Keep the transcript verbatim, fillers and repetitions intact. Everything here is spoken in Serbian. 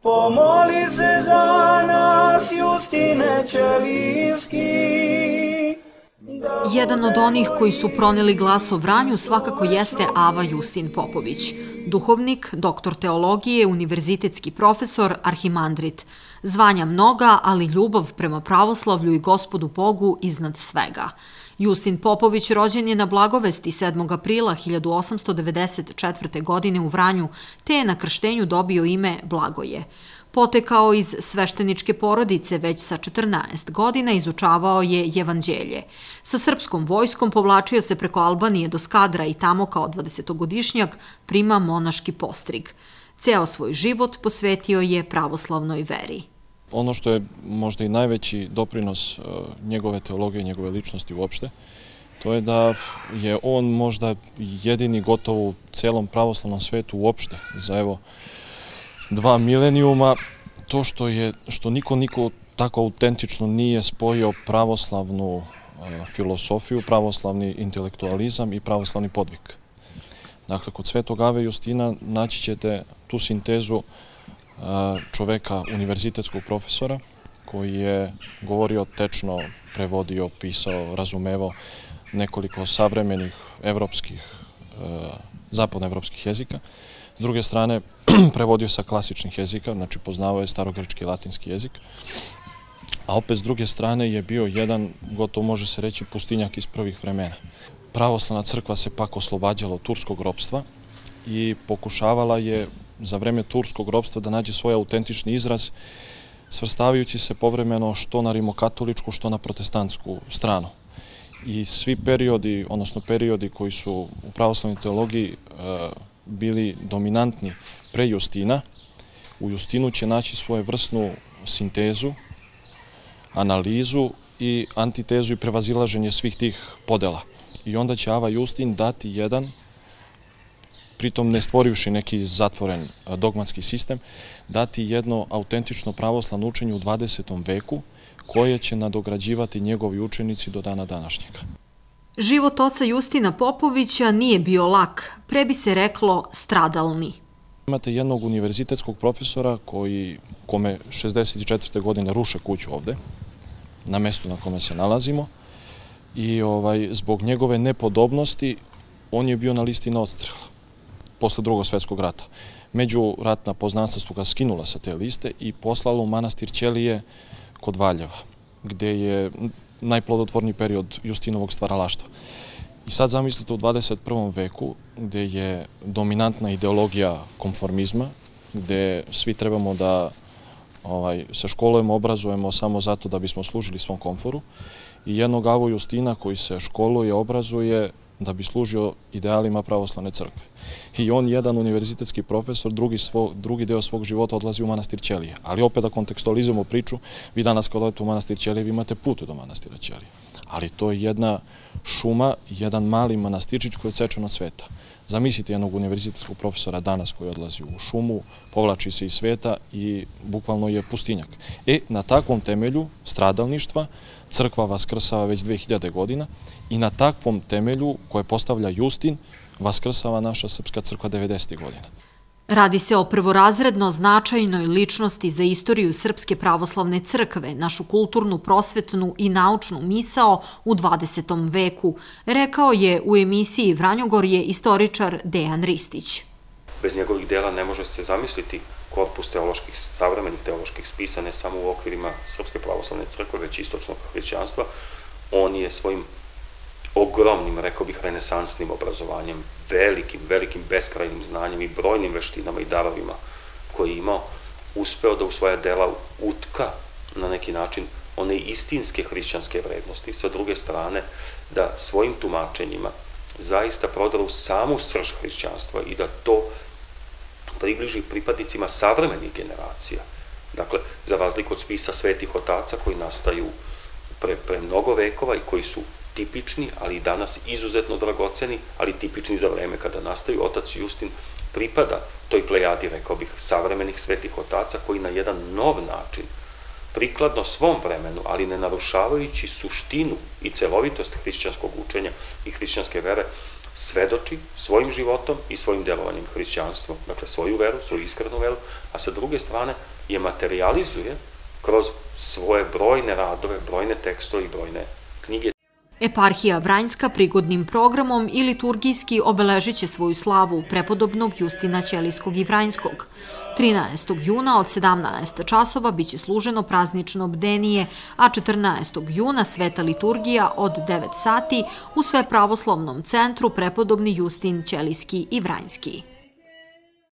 Pomoli se za nas, Justine Ćelijski. Jedan od onih koji su proneli glas o Vranju svakako jeste Ava Justin Popović, duhovnik, doktor teologije, univerzitetski profesor, arhimandrit. Zvanja mnoga, ali ljubav prema pravoslavlju i Gospodu Bogu iznad svega. Justin Popović rođen je na Blagovesti sedmog aprila hiljadu osamsto devedeset četvrte. godine u Vranju, te je na krštenju dobio ime Blagoje. Potekao iz svešteničke porodice, već sa četrnaest godina izučavao je Jevanđelje. Sa srpskom vojskom povlačio se preko Albanije do Skadra i tamo kao dvadesetogodišnjak prima monaški postrig. Ceo svoj život posvetio je pravoslavnoj veri. Ono što je možda i najveći doprinos njegove teologije i njegove ličnosti uopšte, to je da je on možda jedini gotovo u celom pravoslavnom svetu uopšte za evo dva milenijuma, to što je, što niko, niko tako autentično nije spojio pravoslavnu filosofiju, pravoslavni intelektualizam i pravoslavni podvig. Dakle, kod Svetog Ave Justina naći ćete tu sintezu čoveka, univerzitetskog profesora, koji je govorio tečno, prevodio, pisao, razumevao nekoliko savremenih evropskih, zapadnoevropskih jezika. S druge strane, prevodio sa klasičnih jezika, znači poznavao je starogrčki i latinski jezik. A opet s druge strane je bio jedan, gotovo može se reći, pustinjak iz prvih vremena. Pravoslavna crkva se pak oslobađala od turskog ropstva i pokušavala je za vreme turskog ropstva da nađe svoj autentični izraz, svrstavajući se povremeno što na rimokatoličku, što na protestantsku stranu. I svi periodi, odnosno periodi koji su u pravoslavnoj teologiji bili dominantni pre Justina, u Justinu će naći svoje vrstnu sintezu, analizu i antitezu i prevazilaženje svih tih podela. I onda će Ava Justin dati jedan, pritom ne stvorivši neki zatvoren dogmatski sistem, dati jedno autentično pravoslavno učenje u dvadesetom veku koje će nadograđivati njegovi učenici do dana današnjega. Život oca Justina Popovića nije bio lak, pre bi se reklo stradalni. Imate jednog univerzitetskog profesora koji, kome šezdeset četvrte. godine ruše kuću ovde, na mestu na kome se nalazimo, i ovaj, zbog njegove nepodobnosti on je bio na listi na odstrel posle Drugog svetskog rata. Međuratna poznanstva su ga skinula sa te liste i poslala u manastir Ćelije kod Valjeva, gde je najplodotvorniji period Justinovog stvaralaštva. I sad zamislite u dvadeset prvom veku, gde je dominantna ideologija konformizma, gde svi trebamo da ovaj, se školujemo, obrazujemo samo zato da bismo služili svom komforu, i jednog Avu Justina koji se školuje, obrazuje da bi služio idealima pravoslavne crkve. I on, jedan univerzitetski profesor, drugi, svo, drugi deo svog života odlazi u manastir Ćelije. Ali opet da kontekstualizujemo priču, vi danas kad odete u manastir Ćelije, vi imate put do manastira Ćelije. Ali to je jedna šuma, jedan mali manastirčić koji je odsečen od sveta. Zamislite jednog univerzitetskog profesora danas koji odlazi u šumu, povlači se iz sveta i bukvalno je pustinjak. E, na takvom temelju stradalništva crkva vaskrsava već dve hiljade godina i na takvom temelju koje postavlja Justin vaskrsava naša srpska crkva devedesetih godina. Radi se o prvorazredno značajnoj ličnosti za istoriju Srpske pravoslavne crkve, našu kulturnu, prosvetnu i naučnu misao u dvadesetom veku, rekao je u emisiji Vranjogorje istoričar Dejan Ristić. Bez njegovih dela ne može se zamisliti korpus teoloških, savremenih teoloških spisa, ne samo u okvirima Srpske pravoslavne crkve, već istočnog hrišćanstva. On je svojim ogromnim, rekao bih, renesansnim obrazovanjem, velikim, velikim beskrajnim znanjem i brojnim veštinama i darovima koji je imao, uspeo da u svoja dela utka na neki način one istinske hrišćanske vrednosti, sa druge strane da svojim tumačenjima zaista prodara u samu srž hrišćanstva i da to približi pripadnicima savremenih generacija. Dakle, za razliku od spisa svetih otaca koji nastaju pre, pre mnogo vekova i koji su tipični, ali i danas izuzetno dragoceni, ali tipični za vreme kada nastaju, otac Justin pripada toj plejadi, rekao bih, savremenih svetih otaca koji na jedan nov način, prikladno svom vremenu, ali ne narušavajući suštinu i celovitost hrišćanskog učenja i hrišćanske vere, svedoči svojim životom i svojim delovanjem hrišćanstvu, dakle svoju veru, svoju iskrenu veru, a sa druge strane je materializuje kroz svoje brojne radove, brojne tekstove i brojne knjige. Eparhija Vranjska prigodnim programom i liturgijski obeležit će svoju slavu prepodobnog Justina Ćelijskog i Vranjskog. trinaestog juna od sedamnaest časova biće služeno praznično bdenije, a četrnaestog juna sveta liturgija od devet sati u Svepravoslavnom centru prepodobni Justin Ćelijski i Vranjski.